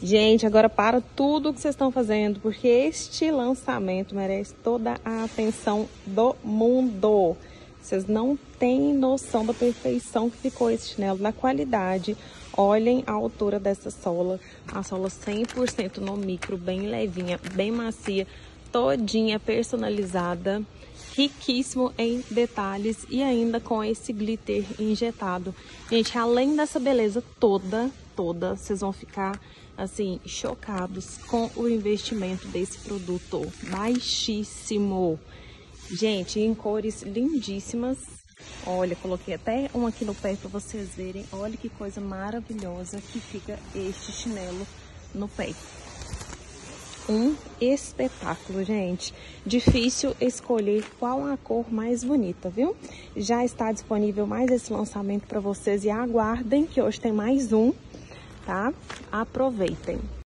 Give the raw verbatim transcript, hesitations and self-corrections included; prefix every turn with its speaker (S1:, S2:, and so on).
S1: Gente, agora para tudo que vocês estão fazendo, porque este lançamento merece toda a atenção do mundo. Vocês não têm noção da perfeição que ficou esse chinelo, da qualidade. Olhem a altura dessa sola, a sola cem por cento no micro, bem levinha, bem macia, todinha personalizada, riquíssimo em detalhes e ainda com esse glitter injetado. Gente, além dessa beleza toda, toda, vocês vão ficar assim, chocados com o investimento desse produto baixíssimo. Gente, em cores lindíssimas. Olha, coloquei até um aqui no pé para vocês verem. Olha que coisa maravilhosa que fica este chinelo no pé. Um espetáculo, gente. Difícil escolher qual a cor mais bonita, viu? Já está disponível mais esse lançamento para vocês e aguardem que hoje tem mais um, tá? Aproveitem.